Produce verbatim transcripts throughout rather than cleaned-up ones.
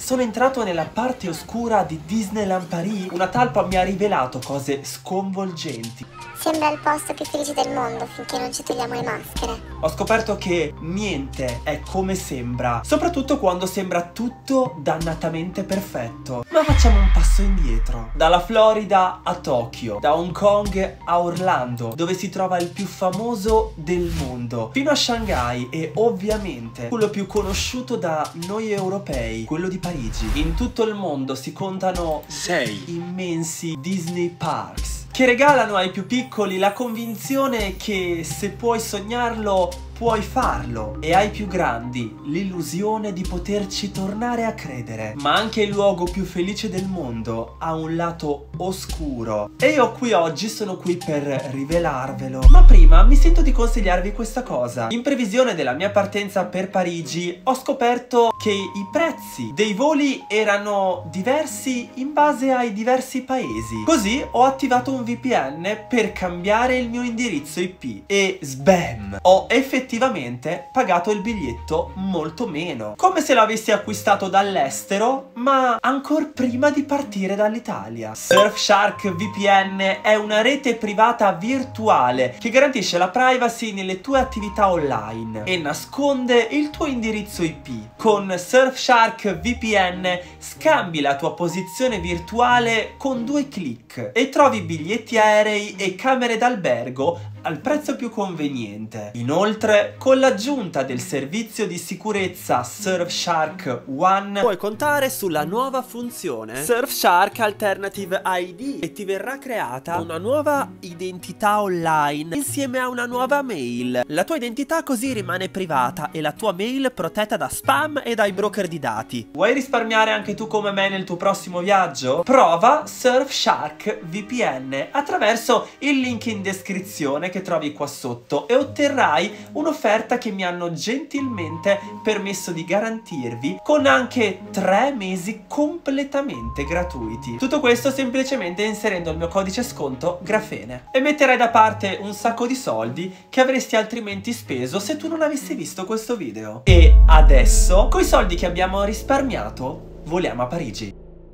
sono entrato nella parte oscura di Disneyland Paris. Una talpa mi ha rivelato cose sconvolgenti. Sembra il posto più felice del mondo finché non ci togliamo le maschere. Ho scoperto che niente è come sembra, soprattutto quando sembra tutto dannatamente perfetto. Ma facciamo un passo indietro. Dalla Florida a Tokyo, da Hong Kong a Orlando, dove si trova il più famoso del mondo, fino a Shanghai e ovviamente quello più conosciuto da noi europei, quello di Parigi. In tutto il mondo si contano sei immensi Disney Parks che regalano ai più piccoli la convinzione che se puoi sognarlo puoi farlo, e ai più grandi l'illusione di poterci tornare a credere. Ma anche il luogo più felice del mondo ha un lato oscuro e io qui oggi sono qui per rivelarvelo. Ma prima mi sento di consigliarvi questa cosa. In previsione della mia partenza per Parigi ho scoperto che i prezzi dei voli erano diversi in base ai diversi paesi. Così ho attivato un V P N per cambiare il mio indirizzo I P e sbam! Ho effettivamente effettivamente pagato il biglietto molto meno, come se l'avessi acquistato dall'estero ma ancora prima di partire dall'Italia. Surfshark V P N è una rete privata virtuale che garantisce la privacy nelle tue attività online e nasconde il tuo indirizzo I P. Con Surfshark V P N scambi la tua posizione virtuale con due clic e trovi biglietti aerei e camere d'albergo al prezzo più conveniente. Inoltre, con l'aggiunta del servizio di sicurezza Surfshark One, puoi contare sulla nuova funzione Surfshark Alternative I D e ti verrà creata una nuova identità online insieme a una nuova mail. La tua identità così rimane privata e la tua mail protetta da spam e dai broker di dati. Vuoi risparmiare anche tu come me nel tuo prossimo viaggio? Prova Surfshark V P N attraverso il link in descrizione che trovi qua sotto e otterrai un'offerta che mi hanno gentilmente permesso di garantirvi con anche tre mesi completamente gratuiti. Tutto questo semplicemente inserendo il mio codice sconto Grafene e metterai da parte un sacco di soldi che avresti altrimenti speso se tu non avessi visto questo video. E adesso, coi soldi che abbiamo risparmiato, voliamo a Parigi.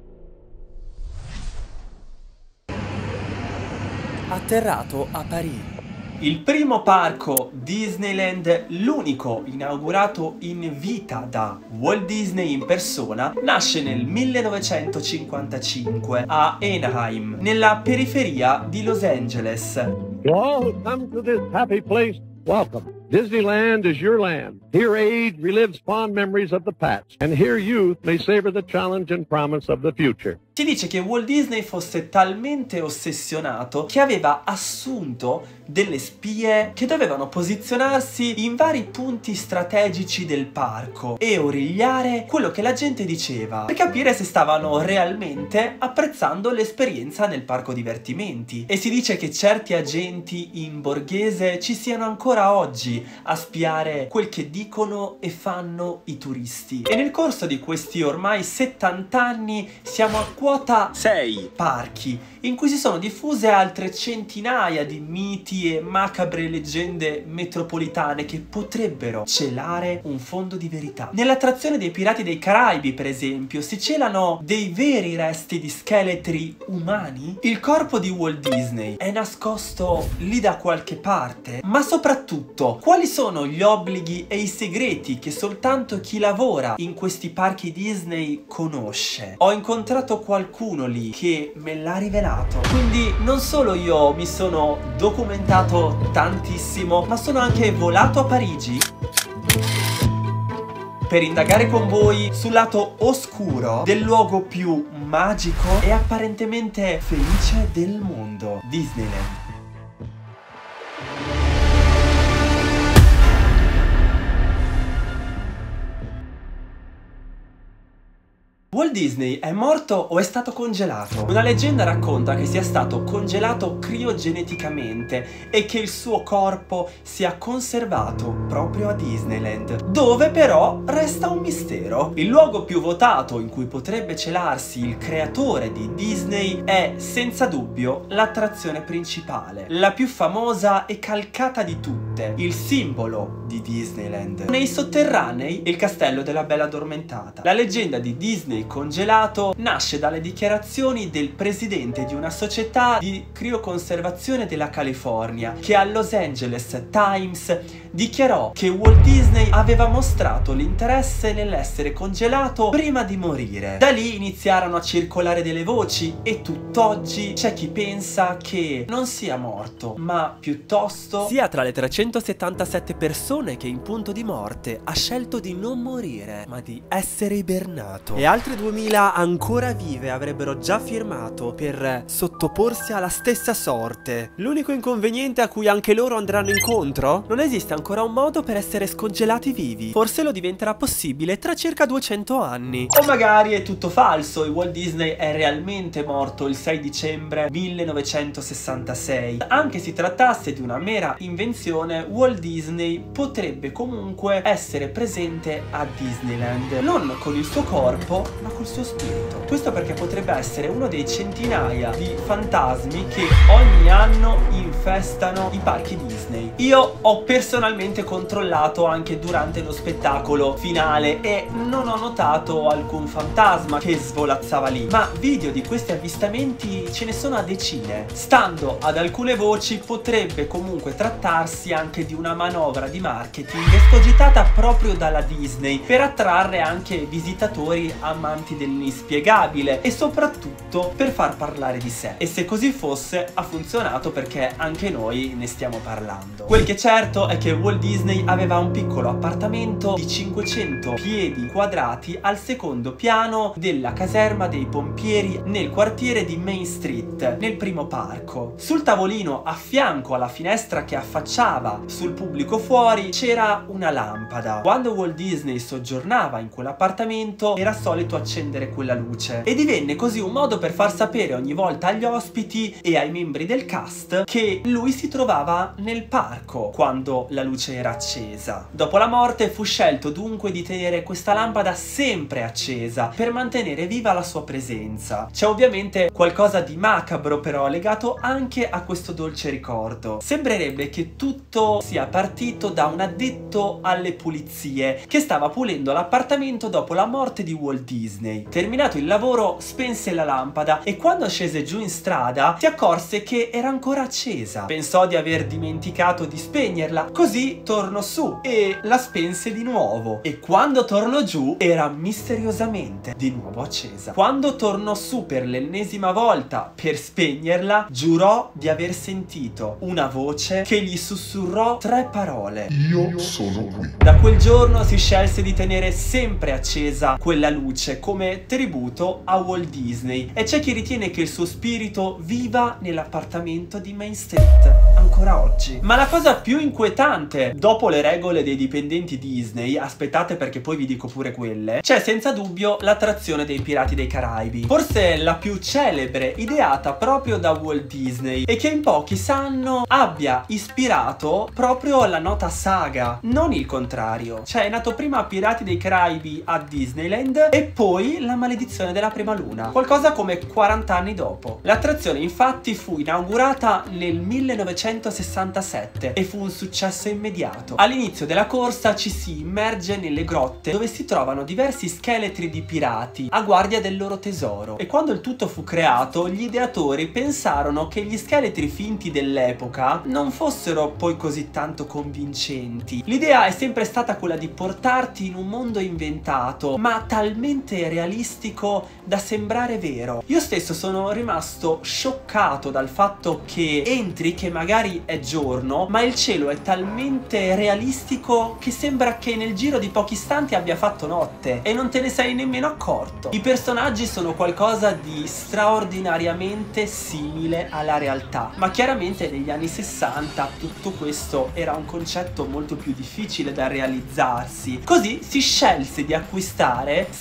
Atterrato a Parigi. Il primo parco Disneyland, l'unico inaugurato in vita da Walt Disney in persona, nasce nel millenovecentocinquantacinque a Anaheim, nella periferia di Los Angeles. To all who come to this happy place, welcome. Disneyland is your land. Here age relives fond memories of the past, and here youth may savor the challenge and promise of the future. Si dice che Walt Disney fosse talmente ossessionato che aveva assunto delle spie che dovevano posizionarsi in vari punti strategici del parco e origliare quello che la gente diceva per capire se stavano realmente apprezzando l'esperienza nel parco divertimenti. E si dice che certi agenti in borghese ci siano ancora oggi a spiare quel che dicono e fanno i turisti. E nel corso di questi ormai settanta anni siamo a quota sei parchi in cui si sono diffuse altre centinaia di miti e macabre leggende metropolitane che potrebbero celare un fondo di verità. Nell'attrazione dei Pirati dei Caraibi, per esempio, si celano dei veri resti di scheletri umani? Il corpo di Walt Disney è nascosto lì da qualche parte? Ma soprattutto, quali sono gli obblighi e i segreti che soltanto chi lavora in questi parchi Disney conosce? Ho incontrato qualcuno lì che me l'ha rivelato. Quindi non solo io mi sono documentato tantissimo, ma sono anche volato a Parigi per indagare con voi sul lato oscuro del luogo più magico e apparentemente felice del mondo, Disneyland. Walt Disney è morto o è stato congelato? Una leggenda racconta che sia stato congelato criogeneticamente e che il suo corpo sia conservato proprio a Disneyland, dove però resta un mistero. Il luogo più votato in cui potrebbe celarsi il creatore di Disney è senza dubbio l'attrazione principale, la più famosa e calcata di tutte, il simbolo di Disneyland. Nei sotterranei, il castello della Bella Addormentata. La leggenda di Disney congelato nasce dalle dichiarazioni del presidente di una società di crioconservazione della California, che al Los Angeles Times dichiarò che Walt Disney aveva mostrato l'interesse nell'essere congelato prima di morire. Da lì iniziarono a circolare delle voci e tutt'oggi c'è chi pensa che non sia morto, ma piuttosto sia tra le trecentosettantasette persone che in punto di morte ha scelto di non morire, ma di essere ibernato. E altre duemila ancora vive avrebbero già firmato per sottoporsi alla stessa sorte. L'unico inconveniente a cui anche loro andranno incontro? Non esiste ancora un modo per essere scongelati vivi. Forse lo diventerà possibile tra circa duecento anni. O magari è tutto falso e Walt Disney è realmente morto il sei dicembre millenovecentosessantasei. Anche si trattasse di una mera invenzione, Walt Disney potrebbe comunque essere presente a Disneyland, non con il suo corpo ma col suo spirito. Questo perché potrebbe essere uno dei centinaia di fantasmi che ogni anno infestano i parchi Disney. Io ho personalmente controllato anche durante lo spettacolo finale e non ho notato alcun fantasma che svolazzava lì, ma video di questi avvistamenti ce ne sono a decine. Stando ad alcune voci potrebbe comunque trattarsi anche di una manovra di marketing escogitata proprio dalla Disney per attrarre anche visitatori amanti dell'inspiegabile e soprattutto per far parlare di sé. E se così fosse, ha funzionato perché anche noi ne stiamo parlando. Quel che è certo è che Walt Disney aveva un piccolo appartamento di cinquecento piedi quadrati al secondo piano della caserma dei pompieri nel quartiere di Main Street, nel primo parco. Sul tavolino a fianco alla finestra che affacciava sul pubblico fuori c'era una lampada. Quando Walt Disney soggiornava in quell'appartamento era solito accendere quella luce e divenne così un modo per far sapere ogni volta agli ospiti e ai membri del cast che lui si trovava nel parco quando la luce era accesa. Dopo la morte fu scelto dunque di tenere questa lampada sempre accesa per mantenere viva la sua presenza. C'è ovviamente qualcosa di macabro però legato anche a questo dolce ricordo. Sembrerebbe che tutto sia partito da un addetto alle pulizie che stava pulendo l'appartamento dopo la morte di Walt Disney. Terminato il lavoro spense la lampada e quando scese giù in strada si accorse che era ancora accesa. Pensò di aver dimenticato di spegnerla, così tornò su e la spense di nuovo, e quando tornò giù era misteriosamente di nuovo accesa. Quando tornò su per l'ennesima volta per spegnerla, giurò di aver sentito una voce che gli sussurrò tre parole: io sono qui. Da quel giorno si scelse di tenere sempre accesa quella luce come tributo a Walt Disney, e c'è chi ritiene che il suo spirito viva nell'appartamento di Main Street ancora oggi. Ma la cosa più inquietante, dopo le regole dei dipendenti Disney, aspettate perché poi vi dico pure quelle, c'è senza dubbio l'attrazione dei Pirati dei Caraibi, forse la più celebre, ideata proprio da Walt Disney e che in pochi sanno abbia ispirato proprio la nota saga, non il contrario. Cioè è nato prima Pirati dei Caraibi a Disneyland e poi La Maledizione della Prima Luna, qualcosa come quaranta anni dopo. L'attrazione infatti fu inaugurata nel millenovecentosessantasette e fu un successo immediato. All'inizio della corsa ci si immerge nelle grotte dove si trovano diversi scheletri di pirati a guardia del loro tesoro, e quando il tutto fu creato gli ideatori pensarono che gli scheletri finti dell'epoca non fossero poi così tanto convincenti. L'idea è sempre stata quella di portarti in un mondo inventato ma talmente realistico da sembrare vero. Io stesso sono rimasto scioccato dal fatto che entri che magari è giorno ma il cielo è talmente realistico che sembra che nel giro di pochi istanti abbia fatto notte e non te ne sei nemmeno accorto. I personaggi sono qualcosa di straordinariamente simile alla realtà, ma chiaramente negli anni sessanta tutto questo era un concetto molto più difficile da realizzarsi. Così si scelse di acquistare scheletri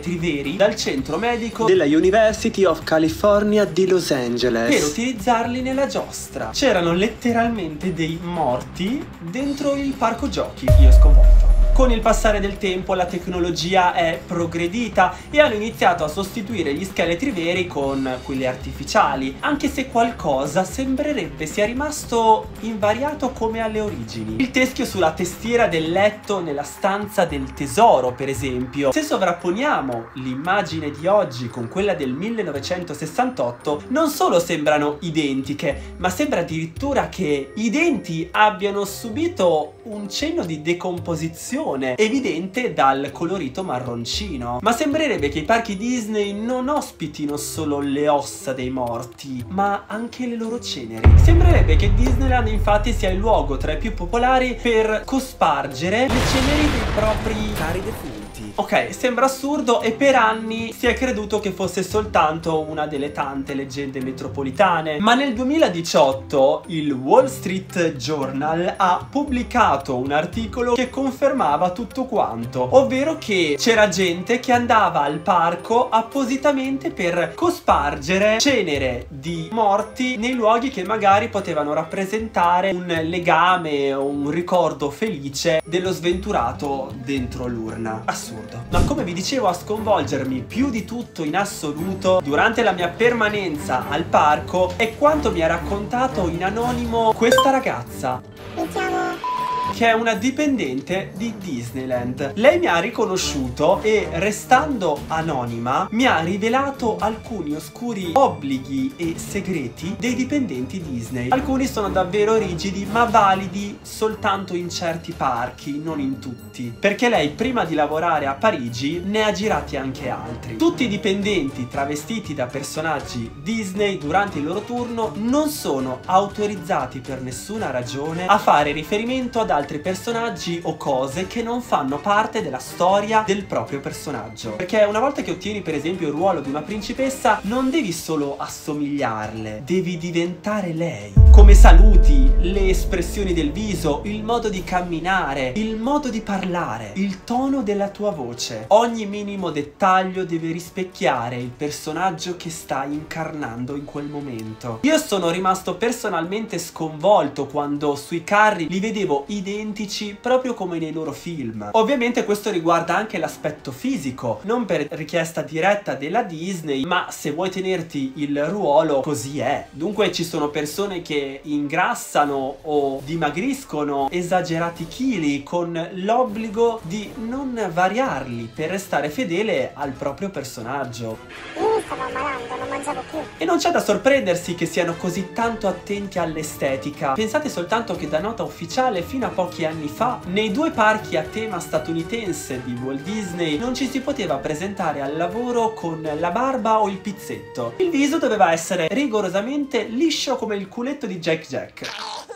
scheletri veri dal centro medico della University of California di Los Angeles per utilizzarli nella giostra. C'erano letteralmente dei morti dentro il parco giochi. Io sconvolto. Con il passare del tempo la tecnologia è progredita e hanno iniziato a sostituire gli scheletri veri con quelli artificiali, anche se qualcosa sembrerebbe sia rimasto invariato come alle origini. Il teschio sulla tastiera del letto nella stanza del tesoro, per esempio. Se sovrapponiamo l'immagine di oggi con quella del millenovecentosessantotto, non solo sembrano identiche, ma sembra addirittura che i denti abbiano subito un cenno di decomposizione evidente dal colorito marroncino. Ma sembrerebbe che i parchi Disney non ospitino solo le ossa dei morti, ma anche le loro ceneri. Sembrerebbe che Disneyland infatti sia il luogo tra i più popolari per cospargere le ceneri dei propri cari defunti. Ok, sembra assurdo e per anni si è creduto che fosse soltanto una delle tante leggende metropolitane, ma nel duemiladiciotto il Wall Street Journal ha pubblicato un articolo che confermava tutto quanto, ovvero che c'era gente che andava al parco appositamente per cospargere cenere di morti nei luoghi che magari potevano rappresentare un legame o un ricordo felice dello sventurato dentro l'urna. Assurdo. Ma come vi dicevo, a sconvolgermi più di tutto in assoluto durante la mia permanenza al parco è quanto mi ha raccontato in anonimo questa ragazza, Mi chiamo... che è una dipendente di Disneyland. Lei mi ha riconosciuto e, restando anonima, mi ha rivelato alcuni oscuri obblighi e segreti dei dipendenti Disney. Alcuni sono davvero rigidi, ma validi soltanto in certi parchi, non in tutti. Perché lei, prima di lavorare a Parigi, ne ha girati anche altri. Tutti i dipendenti travestiti da personaggi Disney durante il loro turno non sono autorizzati per nessuna ragione a fare riferimento ad altri personaggi o cose che non fanno parte della storia del proprio personaggio. Perché una volta che ottieni per esempio il ruolo di una principessa, non devi solo assomigliarle, devi diventare lei. Come saluti, le espressioni del viso, il modo di camminare, il modo di parlare, il tono della tua voce. Ogni minimo dettaglio deve rispecchiare il personaggio che stai incarnando in quel momento. Io sono rimasto personalmente sconvolto quando sui carri li vedevo identici proprio come nei loro film. Ovviamente questo riguarda anche l'aspetto fisico, non per richiesta diretta della Disney, ma se vuoi tenerti il ruolo così è. Dunque ci sono persone che ingrassano o dimagriscono esagerati chili con l'obbligo di non variarli per restare fedele al proprio personaggio. Io mi stavo ammalando, non mangiavo più. E non c'è da sorprendersi che siano così tanto attenti all'estetica. Pensate soltanto che da nota ufficiale fino a pochi anni fa nei due parchi a tema statunitense di Walt Disney non ci si poteva presentare al lavoro con la barba o il pizzetto. Il viso doveva essere rigorosamente liscio come il culetto di Jack Jack.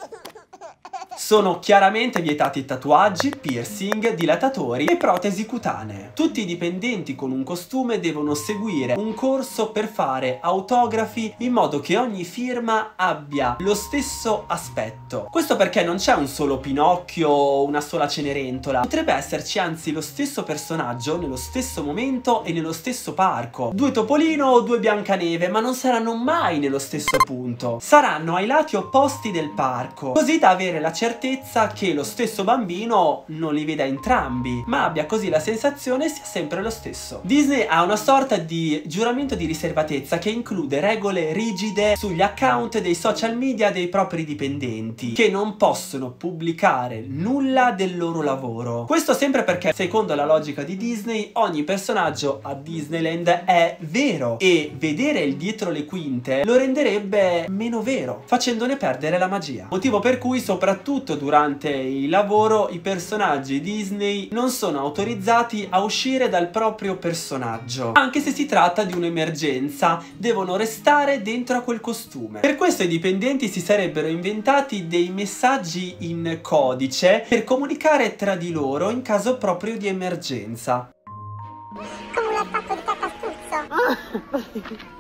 Sono chiaramente vietati tatuaggi, piercing, dilatatori e protesi cutanee. Tutti i dipendenti con un costume devono seguire un corso per fare autografi in modo che ogni firma abbia lo stesso aspetto. Questo perché non c'è un solo Pinocchio o una sola Cenerentola. Potrebbe esserci anzi lo stesso personaggio nello stesso momento e nello stesso parco. Due Topolino o due Biancaneve, ma non saranno mai nello stesso punto. Saranno ai lati opposti del parco, così da avere la certezza che lo stesso bambino non li veda entrambi, ma abbia così la sensazione sia sempre lo stesso. Disney ha una sorta di giuramento di riservatezza che include regole rigide sugli account dei social media dei propri dipendenti, che non possono pubblicare nulla del loro lavoro. Questo sempre perché, secondo la logica di Disney, ogni personaggio a Disneyland è vero e vedere il dietro le quinte lo renderebbe meno vero, facendone perdere la magia. Motivo per cui soprattutto durante il lavoro i personaggi Disney non sono autorizzati a uscire dal proprio personaggio. Anche se si tratta di un'emergenza, devono restare dentro a quel costume. Per questo i dipendenti si sarebbero inventati dei messaggi in codice per comunicare tra di loro in caso proprio di emergenza. Come un attacco di cataspuzzo.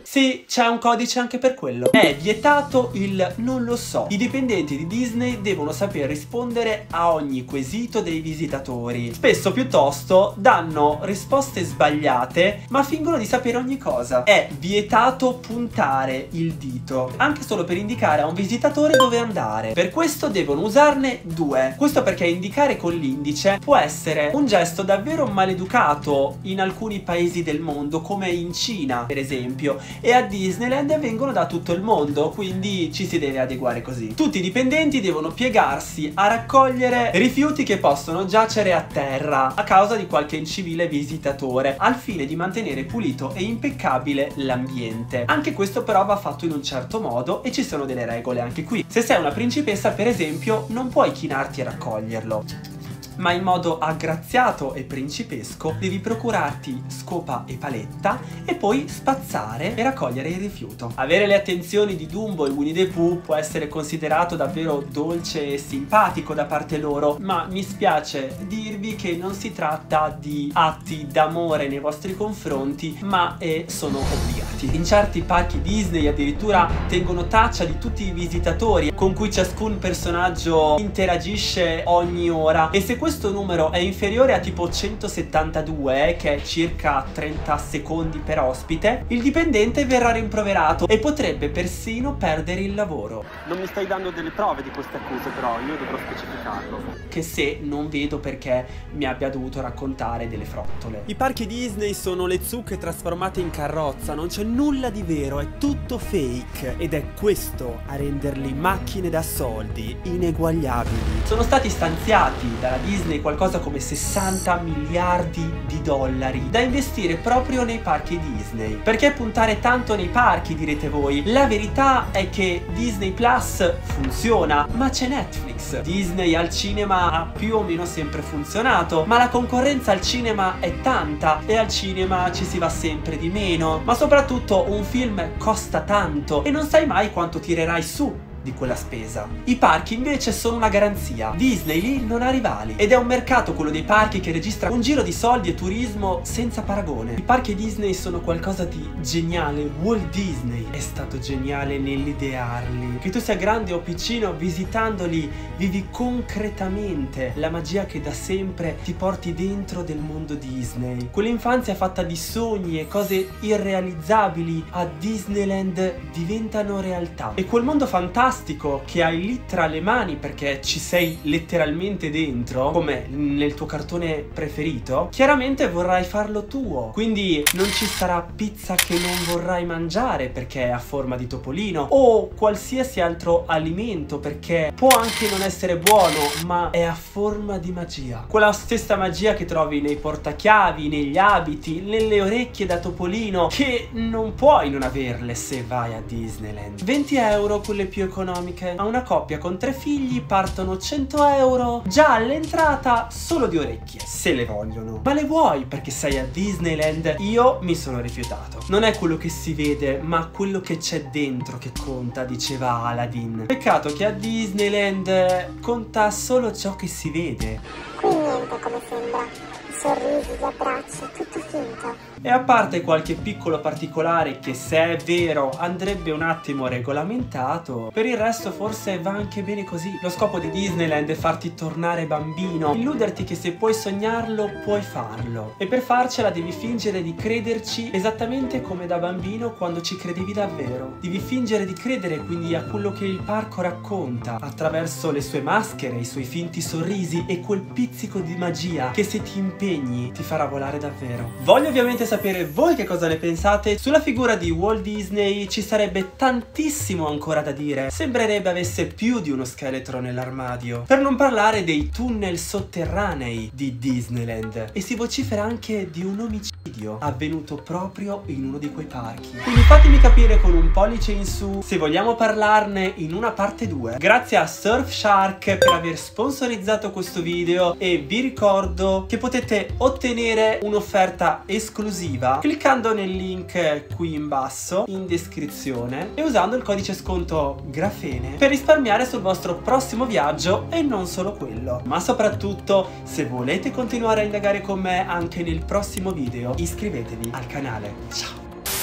Sì, c'è un codice anche per quello. È vietato il non lo so. I dipendenti di Disney devono saper rispondere a ogni quesito dei visitatori. Spesso piuttosto danno risposte sbagliate, ma fingono di sapere ogni cosa. È vietato puntare il dito, anche solo per indicare a un visitatore dove andare. Per questo devono usarne due. Questo perché indicare con l'indice può essere un gesto davvero maleducato in alcuni paesi del mondo, come in Cina per esempio, e a Disneyland vengono da tutto il mondo, quindi ci si deve adeguare così. Tutti i dipendenti devono piegarsi a raccogliere rifiuti che possono giacere a terra a causa di qualche incivile visitatore, al fine di mantenere pulito e impeccabile l'ambiente. Anche questo però va fatto in un certo modo e ci sono delle regole anche qui. Se sei una principessa per esempio non puoi chinarti a raccoglierlo, ma in modo aggraziato e principesco devi procurarti scopa e paletta e poi spazzare e raccogliere il rifiuto. Avere le attenzioni di Dumbo e Winnie the Pooh può essere considerato davvero dolce e simpatico da parte loro, ma mi spiace dirvi che non si tratta di atti d'amore nei vostri confronti, ma eh, sono obbligati. In certi parchi Disney addirittura tengono traccia di tutti i visitatori con cui ciascun personaggio interagisce ogni ora, e se questo numero è inferiore a tipo centosettantadue, che è circa trenta secondi per ospite, il dipendente verrà rimproverato e potrebbe persino perdere il lavoro. Non mi stai dando delle prove di queste accuse, però io dovrò specificarlo. Che se non vedo perché mi abbia dovuto raccontare delle frottole. I parchi Disney sono le zucche trasformate in carrozza, non c'è nulla di vero, è tutto fake, ed è questo a renderli macchine da soldi ineguagliabili. Sono stati stanziati dalla Disney qualcosa come sessanta miliardi di dollari da investire proprio nei parchi Disney. Perché puntare tanto nei parchi, direte voi? La verità è che Disney Plus funziona, ma c'è Netflix. Disney al cinema ha più o meno sempre funzionato, ma la concorrenza al cinema è tanta e al cinema ci si va sempre di meno. Ma soprattutto un film costa tanto e non sai mai quanto tirerai su di quella spesa. I parchi invece sono una garanzia. Disney lì non ha rivali ed è un mercato, quello dei parchi, che registra un giro di soldi e turismo senza paragone. I parchi Disney sono qualcosa di geniale. Walt Disney è stato geniale nell'idearli. Che tu sia grande o piccino, visitandoli vivi concretamente la magia che da sempre ti porti dentro del mondo Disney. Quell'infanzia fatta di sogni e cose irrealizzabili a Disneyland diventano realtà, e quel mondo fantastico che hai lì tra le mani perché ci sei letteralmente dentro, come nel tuo cartone preferito, chiaramente vorrai farlo tuo. Quindi non ci sarà pizza che non vorrai mangiare perché è a forma di topolino, o qualsiasi altro alimento perché può anche non essere buono ma è a forma di magia. Quella stessa magia che trovi nei portachiavi, negli abiti, nelle orecchie da topolino, che non puoi non averle se vai a Disneyland. venti euro quelle più economiche. A una coppia con tre figli partono cento euro già all'entrata solo di orecchie, se le vogliono. Ma le vuoi perché sei a Disneyland? Io mi sono rifiutato. Non è quello che si vede, ma quello che c'è dentro che conta, diceva Aladdin. Peccato che a Disneyland conta solo ciò che si vede. Qui niente come sembra. I sorrisi, gli abbracci, tutto finto. E a parte qualche piccolo particolare che, se è vero, andrebbe un attimo regolamentato, per il resto forse va anche bene così. Lo scopo di Disneyland è farti tornare bambino, illuderti che se puoi sognarlo puoi farlo, e per farcela devi fingere di crederci esattamente come da bambino quando ci credevi davvero. Devi fingere di credere quindi a quello che il parco racconta attraverso le sue maschere, i suoi finti sorrisi e quel pizzico di magia che, se ti impegni, ti farà volare davvero. Voglio ovviamente sapere voi che cosa ne pensate. Sulla figura di Walt Disney ci sarebbe tantissimo ancora da dire. Sembrerebbe avesse più di uno scheletro nell'armadio. Per non parlare dei tunnel sotterranei di Disneyland. E si vocifera anche di un omicidio avvenuto proprio in uno di quei parchi. Quindi fatemi capire con un pollice in su se vogliamo parlarne in una parte due. Grazie a Surfshark per aver sponsorizzato questo video, e vi ricordo che potete ottenere un'offerta esclusiva cliccando nel link qui in basso in descrizione e usando il codice sconto Grafene per risparmiare sul vostro prossimo viaggio, e non solo quello. Ma soprattutto, se volete continuare a indagare con me anche nel prossimo video, iscrivetevi al canale. Ciao!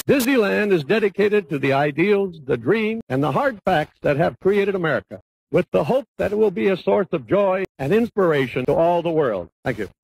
Disneyland is dedicated to the ideals, the dreams, and the hard facts that have created America, with the hope that it will be a source of joy and inspiration to all the world. Thank you.